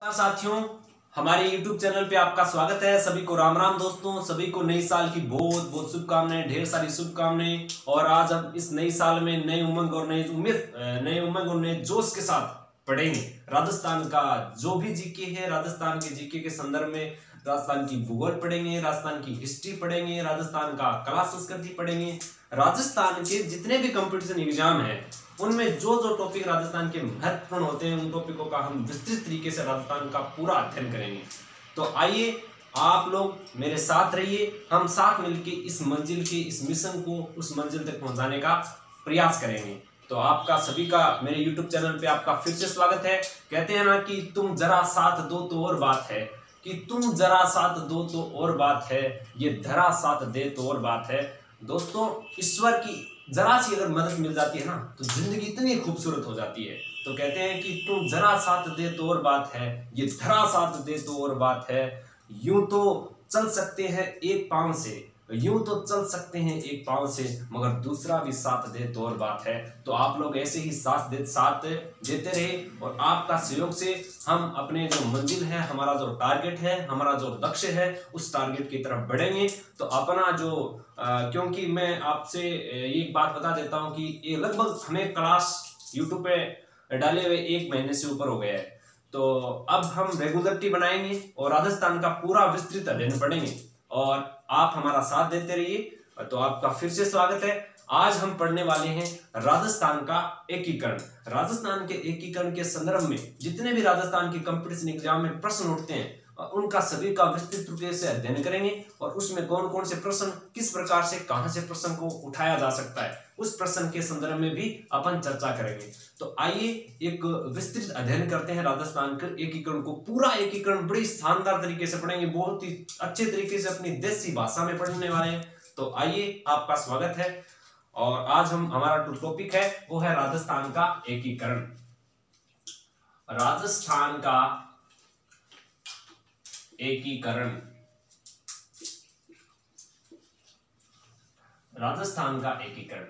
साथियों, हमारे YouTube channel पे आपका स्वागत है। सभी को राम राम दोस्तों, सभी को नई साल की बहुत बहुत शुभकामनाएं, ढेर सारी शुभकामनाएं। और आज हम इस नई साल में नए उमंग और नई उम्मीद, नए उमंग और नए जोश के साथ पढ़ेंगे राजस्थान का जो भी जीके है। राजस्थान के जीके के संदर्भ में राजस्थान की भूगोल पढ़ेंगे, राजस्थान की हिस्ट्री पढ़ेंगे, राजस्थान का कला संस्कृति पढ़ेंगे। राजस्थान के जितने भी कंपटीशन एग्जाम है उनमें जो जो टॉपिक राजस्थान के महत्वपूर्ण होते हैं उन टॉपिकों का हम विस्तृत तरीके से राजस्थान का पूरा अध्ययन करेंगे। तो आइए आप लोग मेरे साथ रहिए, हम साथ मिलकर इस मंजिल के, इस मिशन को उस मंजिल तक पहुंचाने का प्रयास करेंगे। तो आपका सभी का मेरे YouTube चैनल पे आपका फिर से स्वागत है। कहते हैं ना कि तुम जरा साथ दो तो और बात है, कि तुम जरा साथ दो तो और बात है, ये धरा साथ दे तो और बात है। दोस्तों, ईश्वर की जरा सी अगर मदद मिल जाती है ना तो जिंदगी इतनी खूबसूरत हो जाती है। तो कहते हैं कि तुम जरा साथ दे तो और बात है, ये धरा साथ दे तो और बात है। यूं तो चल सकते हैं एक पांव से, यूं तो चल सकते हैं एक पांव से, मगर दूसरा भी साथ दे तो और बात है। तो आप लोग ऐसे ही साथ देते रहे और आपका सहयोग से हम अपने जो मंजिल है, हमारा जो टारगेट है, हमारा जो लक्ष्य है, उस टारगेट की तरफ बढ़ेंगे। तो अपना जो क्योंकि मैं आपसे एक बात बता देता हूं कि ये लगभग हमें क्लास यूट्यूब पे डाले हुए 1 महीने से ऊपर हो गया है। तो अब हम रेगुलरिटी बनाएंगे और राजस्थान का पूरा विस्तृत अध्ययन पढ़ेंगे और आप हमारा साथ देते रहिए। तो आपका फिर से स्वागत है। आज हम पढ़ने वाले हैं राजस्थान का एकीकरण। राजस्थान के एकीकरण के संदर्भ में जितने भी राजस्थान के कंपटीशन एग्जाम में प्रश्न उठते हैं उनका सभी का विस्तृत रूप से अध्ययन करेंगे और उसमें कौन कौन से प्रश्न किस प्रकार से कहां से प्रश्न को उठाया जा सकता है उस प्रश्न के संदर्भ में भी अपन चर्चा करेंगे। तो आइए एक विस्तृत अध्ययन करते हैं राजस्थान के एकीकरण को। पूरा एकीकरण बड़ी शानदार तरीके से पढ़ेंगे, बहुत ही अच्छे तरीके से अपनी देसी भाषा में पढ़ने वाले हैं। तो आइए, आपका स्वागत है। और आज हमारा टॉपिक है वो है राजस्थान का एकीकरण। राजस्थान का एकीकरण, राजस्थान का एकीकरण,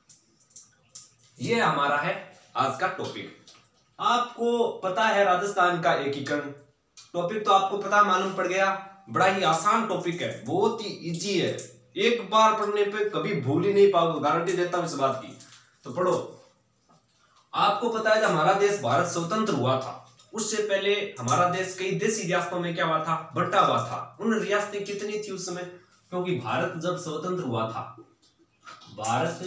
ये हमारा है आज का टॉपिक। आपको पता है राजस्थान का एकीकरण टॉपिक, तो आपको पता मालूम पड़ गया। बड़ा ही आसान टॉपिक है, बहुत ही इजी है, एक बार पढ़ने पे कभी भूल ही नहीं पाओगे, गारंटी देता हूं इस बात की। तो पढ़ो। आपको पता है जब हमारा देश भारत स्वतंत्र हुआ था उससे पहले हमारा देश कई देशी रियासतों में क्या हुआ था, बंटा हुआ था। उन रियासतें कितनी थी उस समय, क्योंकि भारत जब स्वतंत्र हुआ था, भारत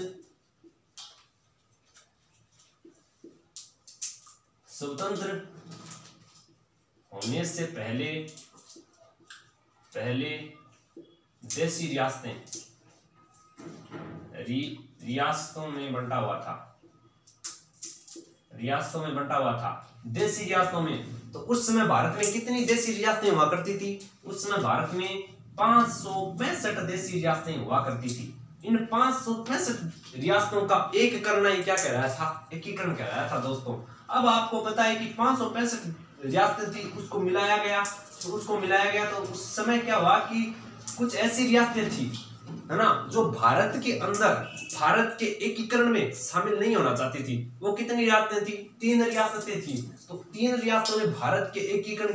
स्वतंत्र होने से पहले देशी रियासतों में बंटा हुआ था, रियासतों में बंटा हुआ था, देशी रियासतों में। तो उस समय भारत में कितनी देशी रियासतें हुआ करती थी? उस समय भारत में 565 देशी रियासतें हुआ करती थी। इन 565 रियासतों का एक करना ही क्या कहलाया था? एकीकरण कहलाया था दोस्तों। अब आपको पता है कि 565 रियासतें थी, उसको मिलाया गया। तो उस समय क्या हुआ कि कुछ ऐसी रियासतें थी, है ना, जो भारत के अंदर भारत के एकीकरण में शामिल नहीं होना चाहती थी। वो कितनी रियासतें थी? 3 रियासतें थी। तो 3 रियासतों ने भारत के एकीकरण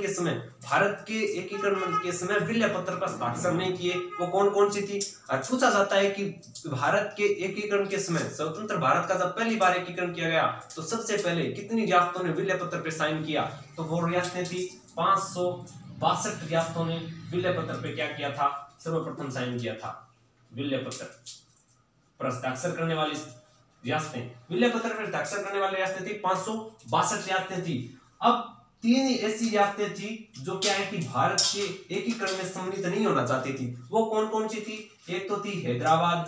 के समय विलय पत्र पर हस्ताक्षर नहीं किए। वो कौन कौन सी थी? और पूछा जाता है कि भारत के एकीकरण के समय, स्वतंत्र भारत का जब पहली बार एकीकरण किया गया तो सबसे पहले कितनी रियासतों ने विलय पत्र पर साइन किया? तो वो रियासतें थी 562 रियासतों ने विलय पत्र पे क्या किया था? सर्वप्रथम साइन किया था। विलय पत्र पर हस्ताक्षर करने वाली रियासतें, विलय पत्र पर हस्ताक्षर करने वाली रियासतें थी 562 रियासतें थी। अब 3 ऐसी रियासतें थी जो क्या है कि भारत के एकीकरण में सम्मिलित नहीं होना चाहती थी। वो कौन कौन सी थी? एक तो थी हैदराबाद,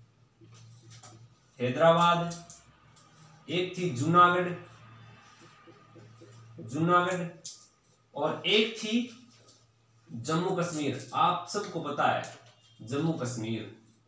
एक थी जूनागढ़, और एक थी जम्मू कश्मीर। आप सबको पता है जम्मू कश्मीर,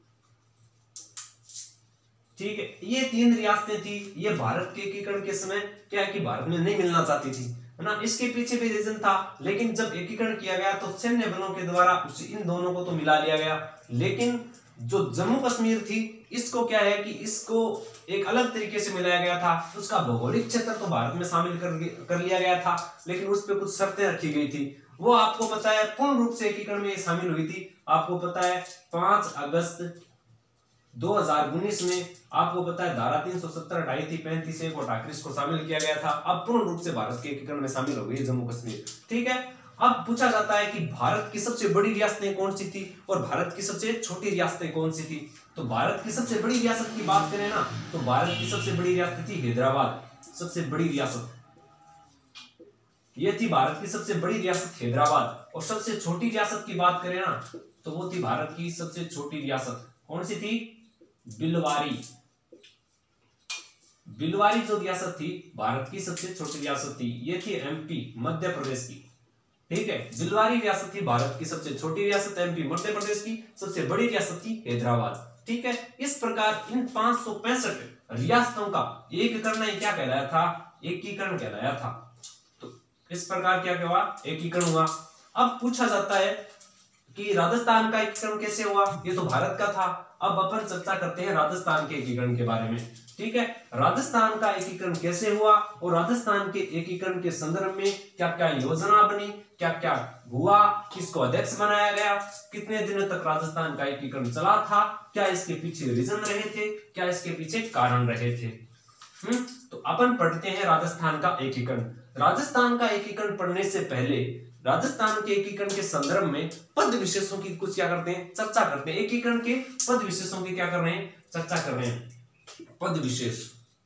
ठीक है। ये 3 रियासतें थी। ये भारत के एकीकरण के समय क्या है कि भारत में नहीं मिलना चाहती थी, है ना। इसके पीछे भी रीजन था, लेकिन जब एकीकरण किया गया तो सैन्य बलों के द्वारा इन दोनों को तो मिला लिया गया। लेकिन जो जम्मू कश्मीर थी इसको क्या है कि इसको एक अलग तरीके से मिलाया गया था। उसका भौगोलिक क्षेत्र तो भारत में शामिल कर लिया गया था, लेकिन उस पर कुछ शर्तें रखी गई थी। वो आपको पता है पूर्ण रूप से एकीकरण में शामिल हुई थी। आपको पता है 5 अगस्त 2019 में आपको पता है धारा 370 हटाई थी, 35 एक और 38 को शामिल किया गया था। अब पूर्ण रूप से भारत के एकीकरण में शामिल हो गई जम्मू कश्मीर। ठीक है, अब पूछा जाता है कि भारत की सबसे बड़ी रियासतें कौन सी थी और भारत की सबसे छोटी रियासतें कौन सी थी। तो भारत की सबसे बड़ी रियासत की बात करें ना, तो भारत की सबसे बड़ी रियासत थी हैदराबाद। सबसे बड़ी रियासत ये थी, भारत की सबसे बड़ी रियासत हैदराबाद। और सबसे छोटी रियासत की बात करें ना, तो वो थी भारत की सबसे छोटी रियासत। कौन सी थी? बिलवारी। बिलवारी जो रियासत थी भारत की सबसे छोटी रियासत थी, ये थी एमपी, मध्य प्रदेश की। ठीक है, बिलवारी रियासत थी भारत की सबसे छोटी रियासत, एमपी मध्य प्रदेश की। सबसे बड़ी रियासत थी हैदराबाद। ठीक है, इस प्रकार इन 565 रियासतों का एक करना क्या कहलाया था? एकीकरण कहलाया था। तो इस प्रकार क्या हुआ? एकीकरण हुआ। अब पूछा जाता है कि राजस्थान का एकीकरण कैसे हुआ? ये तो भारत का था। अब अपन चर्चा करते हैं राजस्थान के एकीकरण के बारे में। ठीक है, राजस्थान का एकीकरण कैसे हुआ और राजस्थान के एकीकरण के संदर्भ में क्या क्या योजना बनी, क्या क्या हुआ, किसको अध्यक्ष बनाया गया, कितने दिनों तक राजस्थान का एकीकरण चला था, क्या इसके पीछे रीजन रहे थे, क्या इसके पीछे कारण रहे थे। तो अपन पढ़ते हैं राजस्थान का एकीकरण। राजस्थान का एकीकरण पढ़ने से पहले राजस्थान के एकीकरण के संदर्भ में पद विशेषों की कुछ क्या करते हैं? चर्चा करते हैं। एकीकरण के पद विशेषों की क्या कर रहे हैं? चर्चा कर रहे हैं। पद विशेष,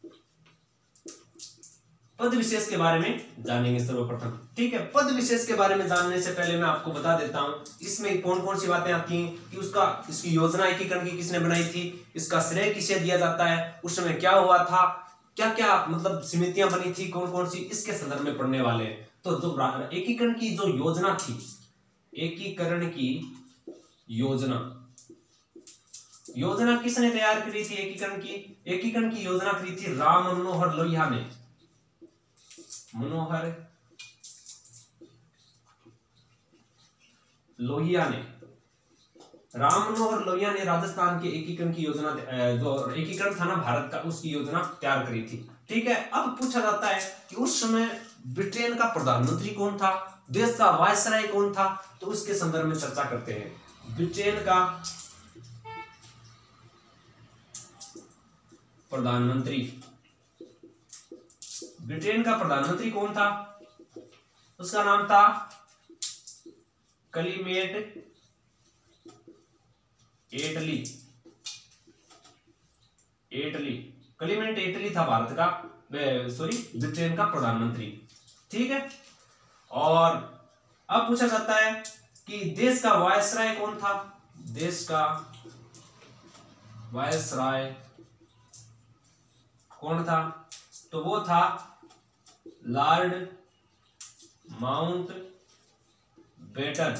पद विशेष के बारे में जानेंगे सर्वप्रथम। ठीक है, पद विशेष के बारे में जानने से पहले मैं आपको बता देता हूं इसमें कौन कौन सी बातें आती हैं कि इसकी योजना एकीकरण की किसने बनाई थी, इसका श्रेय किसे दिया जाता है, उस समय क्या हुआ था, क्या क्या मतलब समितियां बनी थी, कौन कौन सी, इसके संदर्भ में पढ़ने वाले हैं। तो जो एकीकरण की जो योजना थी, एकीकरण की योजना किसने तैयार करी थी? एकीकरण की योजना करी थी राम मनोहर लोहिया ने। राम मनोहर लोहिया ने राजस्थान के एकीकरण की योजना, जो एकीकरण था ना भारत का, उसकी योजना तैयार करी थी। ठीक है, अब पूछा जाता है कि उस समय ब्रिटेन का प्रधानमंत्री कौन था, देश का वायसराय कौन था, तो उसके संदर्भ में चर्चा करते हैं। ब्रिटेन का प्रधानमंत्री कौन था? उसका नाम था क्लीमेंट एटली था भारत का, ब्रिटेन का प्रधानमंत्री। ठीक है, और अब पूछा जाता है कि देश का वायसराय कौन था? देश का वायसराय कौन था? तो वो था लॉर्ड माउंटबेटन।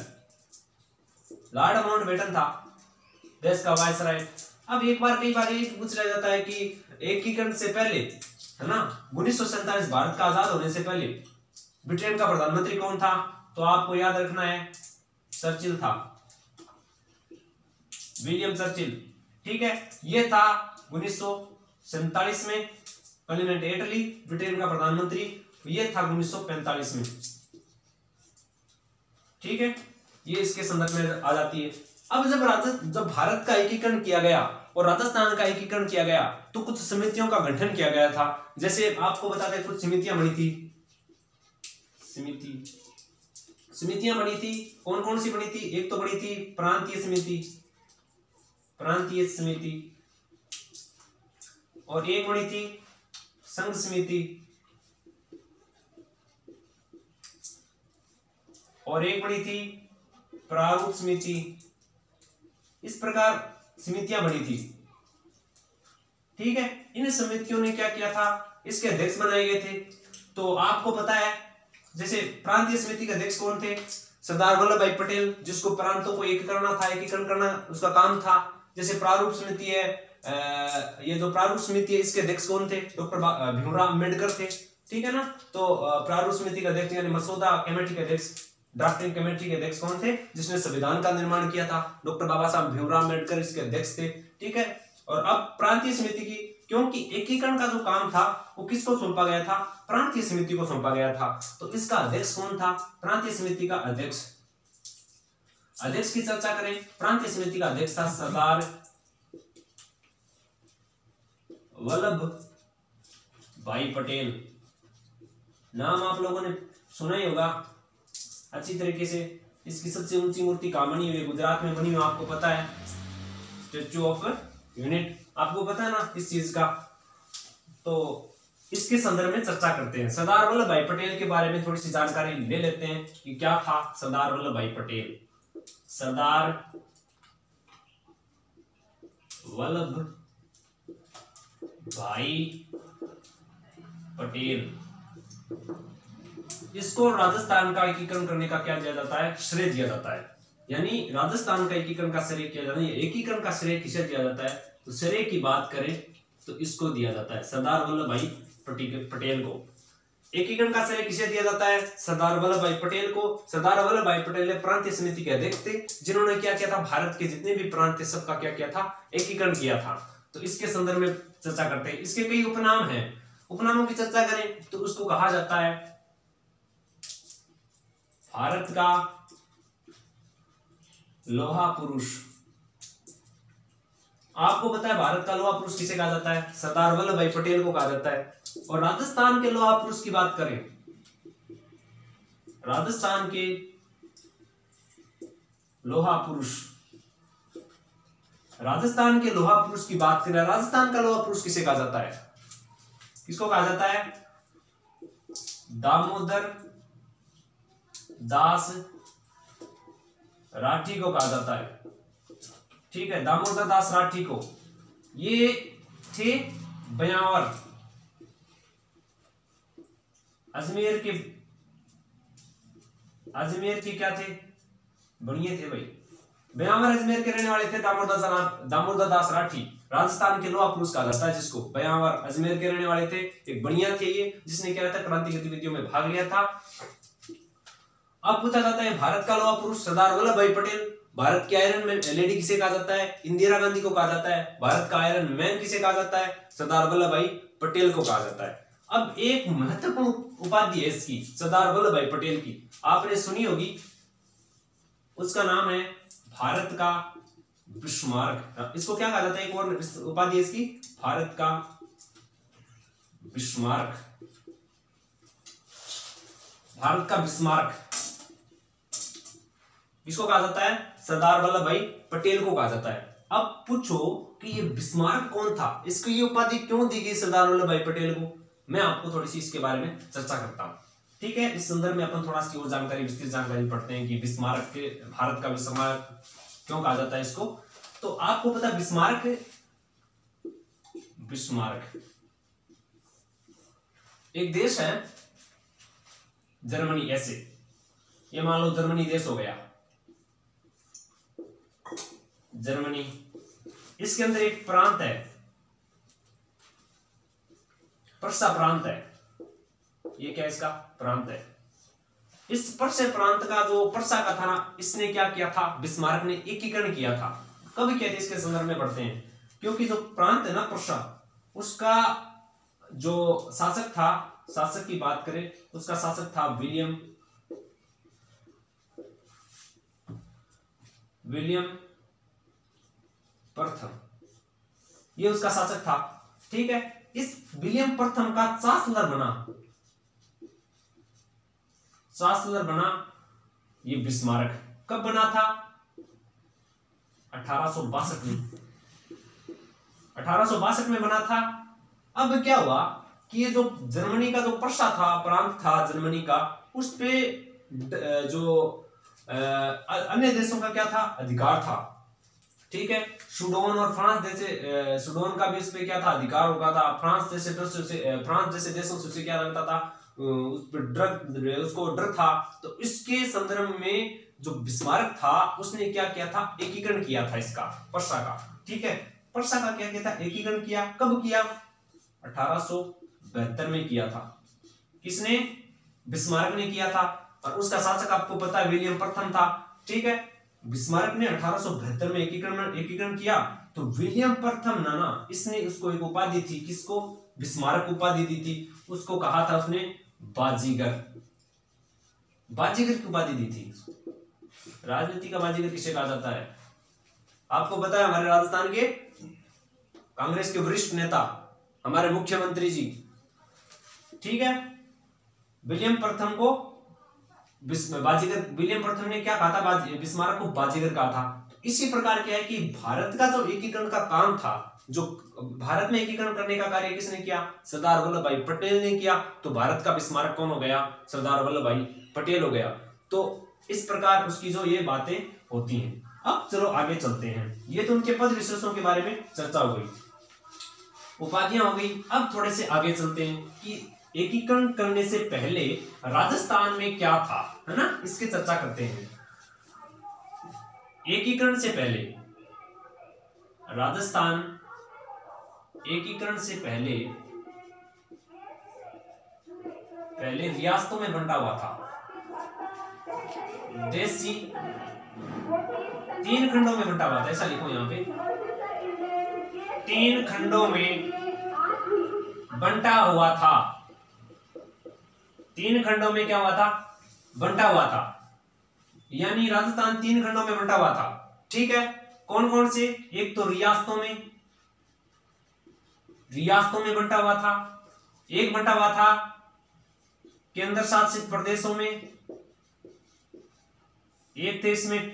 था देश का वायसराय। अब कई बार ये पूछा जाता है कि एकीकरण से पहले, है ना, 1947 भारत का आजाद होने से पहले ब्रिटेन का प्रधानमंत्री कौन था? तो आपको याद रखना है, चर्चिल था, विलियम चर्चिल। ठीक है, ये था 1947 में क्लीमेंट एटली ब्रिटेन का प्रधानमंत्री, ये था 1945 में। ठीक है, ये इसके संदर्भ में आ जाती है। अब जब भारत का एकीकरण किया गया और राजस्थान का एकीकरण किया गया, तो कुछ समितियों का गठन किया गया था। जैसे आपको बताते हैं, कुछ समितियां बनी थी। समितियां बनी थी, कौन कौन सी बनी थी? एक तो बनी थी प्रांतीय समिति, और एक बनी थी संघ समिति, और एक बनी थी प्रारूप समिति। इस प्रकार समितियां बनी थी। ठीक है, इन समितियों ने क्या किया था? इसके अध्यक्ष बनाए गए थे। तो आपको पता है, जैसे प्रांतीय समिति के अध्यक्ष कौन थे? सरदार वल्लभ भाई पटेल, जिसको प्रांतों को एकीकरण करना उसका काम था। जैसे प्रारूप समिति है, ये जो प्रारूप समिति है, इसके अध्यक्ष कौन थे? डॉक्टर भीमराव अम्बेडकर थे। ठीक है ना, तो प्रारूप समिति के अध्यक्ष यानी मसौदा कमेटी के अध्यक्ष, ड्राफ्टिंग कमेटी के अध्यक्ष कौन थे? जिसने संविधान का निर्माण किया था, डॉक्टर बाबा साहब भीमराव अम्बेडकर इसके अध्यक्ष थे। ठीक है, और अब प्रांतीय समिति की, क्योंकि एकीकरण का जो काम था वो किसको सौंपा गया था, प्रांतीय समिति को सौंपा गया था। तो इसका अध्यक्ष कौन था, प्रांतीय समिति का अध्यक्ष। अध्यक्ष की चर्चा करें, प्रांतीय समिति का अध्यक्ष था सरदार वल्लभ भाई पटेल। नाम आप लोगों ने सुना ही होगा अच्छी तरीके से। इसकी सबसे ऊंची मूर्ति कहाँ बनी हुई है, गुजरात में बनी हुई, आपको पता है, स्टैच्यू ऑफ यूनिट, आपको पता है ना इस चीज का। तो इसके संदर्भ में चर्चा करते हैं। सरदार वल्लभ भाई पटेल के बारे में थोड़ी सी जानकारी ले लेते हैं कि क्या था सरदार वल्लभ भाई पटेल। सरदार वल्लभ भाई पटेल, इसको राजस्थान का एकीकरण करने का क्या दिया जाता है, श्रेय दिया जाता है। यानी राजस्थान का एकीकरण का श्रेय किया जाता है। एकीकरण का श्रेय किसे दिया जाता है, तो श्रेय की बात करें तो इसको दिया जाता है, सरदार वल्लभ भाई पटेल को। एकीकरण का श्रेय किसे दिया जाता है, सरदार वल्लभ भाई पटेल को। सरदार वल्लभ भाई पटेल प्रांतीय समिति के अध्यक्ष थे, जिन्होंने क्या किया था, भारत के जितने भी प्रांत थे सबका क्या किया था, एकीकरण किया था। तो इसके संदर्भ में चर्चा करते हैं। इसके कई उपनाम हैं, उपनामों की चर्चा करें तो उसको कहा जाता है भारत का लोहा पुरुष। आपको पता है भारत का लोहा पुरुष किसे कहा जाता है, सरदार वल्लभ भाई पटेल को कहा जाता है। और राजस्थान के लोहा पुरुष की बात करें, राजस्थान के लोहा पुरुष, राजस्थान के लोहा पुरुष की बात करें, राजस्थान का लोहा पुरुष किसे कहा जाता है, किसको कहा जाता है, दामोदर दास राठी को कहा जाता है। ठीक है, दामोदर दास राठी को। ये थे ब्यावर, अजमेर के क्या थे, बढ़िया थे भाई, ब्यावर अजमेर के रहने वाले थे दामोदर दास राठी। राजस्थान के लोहा पुरुष कहा जाता है जिसको, ब्यावर अजमेर के रहने वाले थे, एक बढ़िया थे ये, जिसने क्या था, क्रांति गतिविधियों में भाग लिया था। अब पूछा जाता है भारत का लोहा पुरुष सरदार वल्लभ भाई पटेल। भारत की आयरन मैन लेडी किसे कहा जाता है, इंदिरा गांधी को कहा जाता है। भारत का आयरन मैन किसे कहा जाता है, सरदार वल्लभ भाई पटेल को कहा जाता है। अब एक महत्वपूर्ण उपाधि है इसकी, सरदार वल्लभ भाई पटेल की, आपने सुनी होगी, उसका नाम है भारत का बिस्मार्क। इसको क्या कहा जाता है, एक और उपाधि है इसकी, भारत का बिस्मार्क, भारत का बिस्मार्क। इसको कहा जाता है, सरदार वल्लभ भाई पटेल को कहा जाता है। अब पूछो कि ये बिस्मार्क कौन था, इसको ये उपाधि क्यों दी गई सरदार वल्लभ भाई पटेल को, मैं आपको थोड़ी सी इसके बारे में चर्चा करता हूं। ठीक है, इस संदर्भ में अपन थोड़ा सी और जानकारी, विस्तृत जानकारी पढ़ते हैं कि बिस्मार्क के, भारत का बिस्मार्क क्यों कहा जाता है इसको। तो आपको पता है बिस्मार्क एक देश है, जर्मनी। ऐसे ये मान लो जर्मनी देश हो गया, जर्मनी, इसके अंदर एक प्रांत है, पर्सा प्रांत है। ये क्या इसका प्रांत है। इस पर्सा प्रांत का जो पर्सा का था ना, इसने क्या किया था, बिस्मार्क ने एकीकरण किया था। कब किया था, इसके संदर्भ में पढ़ते हैं। क्योंकि जो प्रांत है ना पर्सा, उसका जो शासक था, शासक की बात करें, उसका शासक था विलियम प्रथम, ये उसका शासक था। ठीक है, इस विलियम प्रथम का चांसलर बना ये बिस्मार्क। कब बना था, 1862 में, 1862 में बना था। अब क्या हुआ कि ये जो जर्मनी का जो पर्सा था, प्रांत था जर्मनी का, उस पे जो अन्य देशों का क्या था, अधिकार था। ठीक है, सूडान और फ्रांस जैसे, सूडान का भी इस पे क्या था, अधिकार होगा था। फ्रांस जैसे देशों से क्या लगता था, उस पर उसको डर था। तो इसके संदर्भ में जो बिस्मार्क था, उसने क्या किया था, एकीकरण किया था इसका, पर्सा का। ठीक है, पर्सा का क्या किया था, एकीकरण किया। कब किया, 1872 में किया था। किसने, बिस्मार्क ने किया था। और उसका शासक आपको पता है विलियम प्रथम था। ठीक है, बिस्मार्क ने 1872 में एकीकरण किया। तो विलियम प्रथम ना इसने उसको एक उपाधि थी, किसको, बिस्मार्क उपाधि दी थी, उसको कहा था उसने बाजीगर, बाजीगर की उपाधि दी थी। राजनीति का बाजीगर किसे कहा जाता है? आपको पता है हमारे राजस्थान के कांग्रेस के वरिष्ठ नेता, हमारे मुख्यमंत्री जी, ठीक है, विलियम प्रथम को बाजीगर, विलियम प्रथम ने क्या कहा था, बिस्मार्क को बाजीगर कहा था। इसी प्रकार क्या है कि भारत का जो एकीकरण का काम था, जो भारत में एकीकरण करने का कार्य किसने किया, सरदार वल्लभ भाई पटेल ने किया, तो भारत का बिस्मार्क कौन हो गया, सरदार वल्लभ भाई पटेल हो गया। तो इस प्रकार उसकी जो ये बातें होती हैं। अब चलो आगे चलते हैं, ये तो उनके पद विशेषों के बारे में चर्चा हो गई, उपाधियां हो गई। अब थोड़े से आगे चलते हैं कि एकीकरण करने से पहले राजस्थान में क्या था, है ना, इसकी चर्चा करते हैं। एकीकरण से पहले राजस्थान, एकीकरण से पहले रियासतों में बंटा हुआ था। देशी 3 खंडों में बंटा हुआ था, ऐसा लिखो यहां पे, 3 खंडों में बंटा हुआ था। 3 खंडों में क्या हुआ था, बंटा हुआ था, यानी राजस्थान 3 खंडों में बंटा हुआ था। ठीक है, कौन कौन से, एक तो रियासतों में बंटा हुआ था, एक बंटा हुआ था केंद्र शासित प्रदेशों में, एक थे इसमें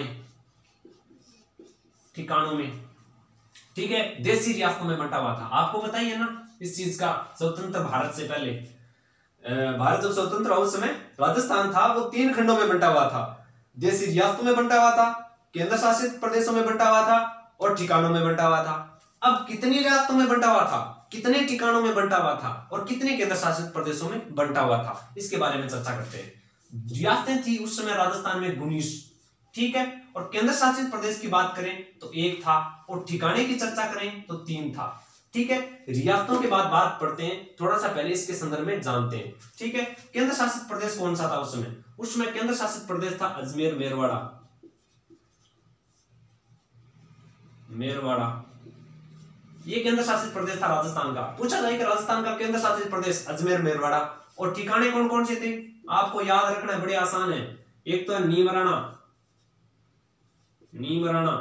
ठिकानों में। ठीक है, देशी रियासतों में बंटा हुआ था। आपको बताइए ना इस चीज का, स्वतंत्र भारत से पहले, भारत जब स्वतंत्र हुआ उस समय राजस्थान था वो 3 खंडों में बंटा हुआ था, देशी रियासतों में बंटा हुआ था, केंद्र शासित प्रदेशों में बंटा हुआ था और ठिकानों में बंटा हुआ था। अब कितनी रियासतों में बंटा हुआ था, कितने ठिकानों में बंटा हुआ था और कितने केंद्र शासित प्रदेशों में बंटा हुआ था, इसके बारे में चर्चा करते हैं। रियासतें थी उस समय राजस्थान में 19, ठीक है, और केंद्र शासित प्रदेश की बात करें तो 1 था, और ठिकाने की चर्चा करें तो 3 था। ठीक है, रियासतों के बाद बात पढ़ते हैं, थोड़ा सा पहले इसके संदर्भ में जानते हैं। ठीक है, केंद्र शासित प्रदेश कौन सा था उस समय? उस समय केंद्र शासित प्रदेश था अजमेर मेरवाड़ा, ये केंद्र शासित प्रदेश था राजस्थान का। पूछा जाए कि राजस्थान का केंद्र शासित प्रदेश अजमेर मेरवाड़ा, और ठिकाने कौन कौन से थे आपको याद रखना है, बड़े आसान है। एक तो है नीमराणा,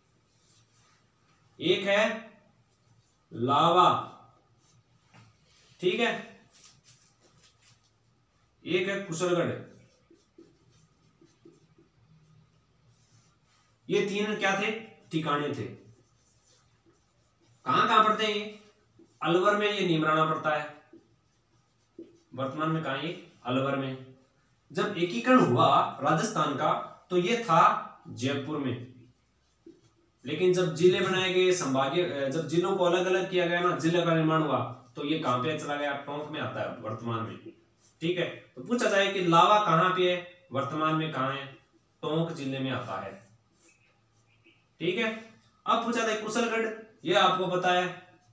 एक है लावा, ठीक है, एक है कुशलगढ़। ये 3 क्या थे, ठिकाने थे। कहां पड़ते हैं ये? अलवर में ये नीमराणा पड़ता है, वर्तमान में कहा ये अलवर में। जब एकीकरण हुआ राजस्थान का तो ये था जयपुर में, लेकिन जब जिले बनाए गए, संभागीय, जब जिलों को अलग अलग किया गया ना, जिले का निर्माण हुआ, तो ये कहां पे चला गया, टोंक में आता है वर्तमान में। ठीक है, तो पूछा जाए कि लावा कहां पे है, वर्तमान में कहां है, टोंक जिले में आता है। ठीक है, अब पूछा जाए कुशलगढ़, ये आपको पता है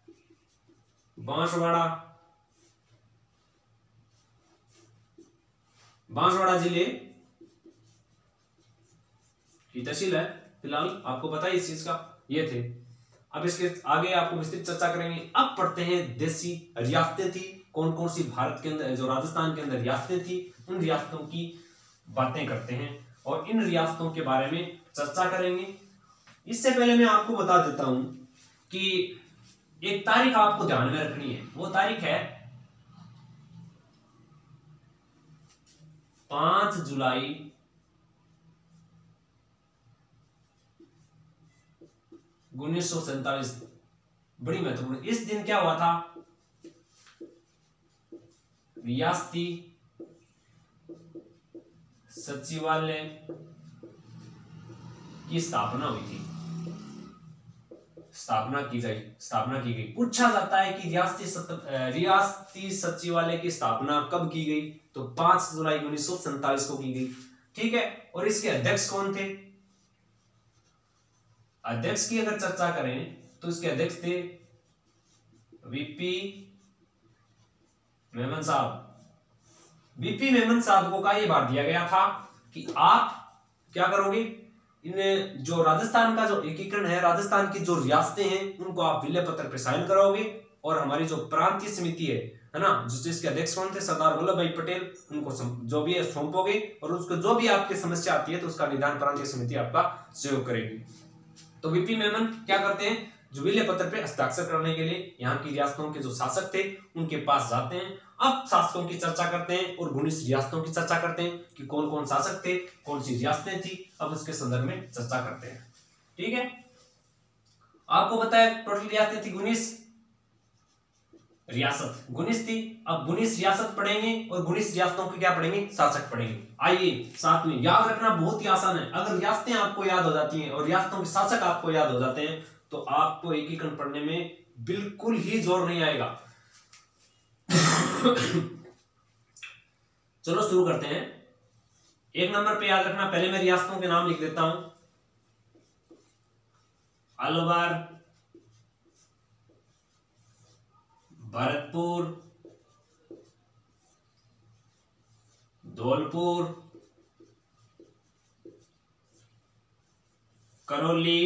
बांसवाड़ा जिले की तहसील है, फिलहाल आपको पता है इस चीज का, ये थे। अब इसके आगे आपको विस्तृत चर्चा करेंगे। अब पढ़ते हैं देशी रियासतें थी, कौन कौन सी भारत के अंदर, जो राजस्थान के अंदर रियासतें थी, उन रियासतों की बातें करते हैं और इन रियासतों के बारे में चर्चा करेंगे। इससे पहले मैं आपको बता देता हूं कि एक तारीख आपको ध्यान में रखनी है, वो तारीख है 5 जुलाई 1947, बड़ी महत्वपूर्ण। इस दिन क्या हुआ था, रियासती सचिवालय की स्थापना हुई थी, स्थापना की गई। पूछा जाता है कि रियासती सचिवालय की स्थापना कब की गई, तो 5 जुलाई 1947 को की गई। ठीक है, और इसके अध्यक्ष कौन थे? अध्यक्ष की अगर चर्चा करें तो इसके अध्यक्ष थे वीपी मेमन साहब। वीपी मेमन साहब को का ये बात दिया गया था कि आप क्या करोगे, इन जो राजस्थान का जो एकीकरण है, राजस्थान की जो रियासतें हैं उनको आप विलय पत्र पे साइन कराओगे और हमारी जो प्रांतीय समिति है ना, जिसके अध्यक्ष कौन थे, सरदार वल्लभ भाई पटेल, उनको जो भी है सौंपोगे और उसको जो भी आपकी समस्या आती है तो उसका निदान प्रांतीय समिति आपका सहयोग करेगी। तो वीपी मेमन क्या करते हैं, जो विलय पत्र पे हस्ताक्षर करने के लिए यहाँ की रियासतों के जो शासक थे उनके पास जाते हैं। अब शासकों की चर्चा करते हैं और 19 रियासतों की चर्चा करते हैं कि कौन कौन शासक थे, कौन सी रियासतें थी, अब उसके संदर्भ में चर्चा करते हैं। ठीक है, आपको बताया टोटल रियासतें थी 19 रियासत 19 थी। अब 19 रियासत पढ़ेंगे और 19 रियासतों के क्या पढ़ेंगे, शासक पढ़ेंगे। आइए साथ में, याद रखना बहुत ही आसान है, अगर रियासतें आपको याद हो जाती हैं और रियासतों के शासक आपको याद हो जाते हैं तो आपको एकीकरण पढ़ने में बिल्कुल ही जोर नहीं आएगा। चलो शुरू करते हैं। एक नंबर पे याद रखना, पहले मैं रियासतों के नाम लिख देता हूं। अलवर, भरतपुर, धौलपुर, करौली,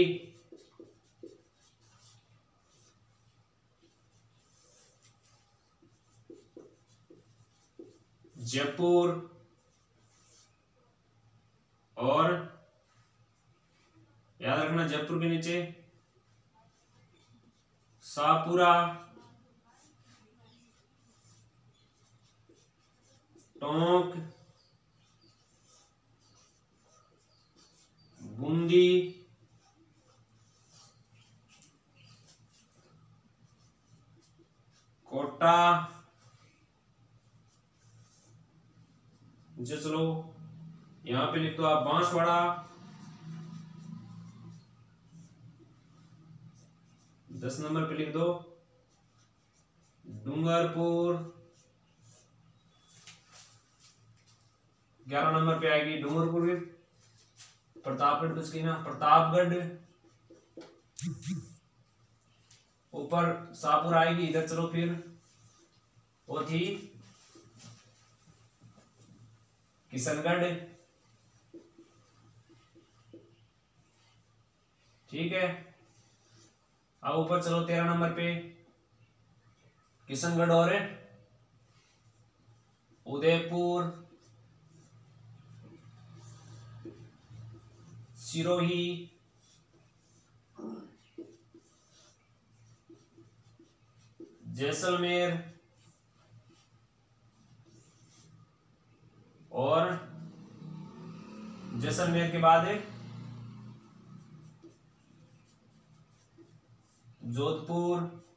जयपुर और याद रखना जयपुर के नीचे शाहपुरा, टोंक, बूंदी, कोटा, चलो यहां पे लिख दो आप बांसवाड़ा, 10 नंबर पे लिख दो डूंगरपुर, 11 नंबर पे आएगी डूंगरपुर, प्रतापगढ़ बच गई ना, प्रतापगढ़, ऊपर शाहपुर आएगी, इधर चलो फिर वो थी किशनगढ़। ठीक है, अब ऊपर चलो 13 नंबर पे किशनगढ़ और उदयपुर, सिरोही, जैसलमेर और जैसलमेर के बाद है जोधपुर,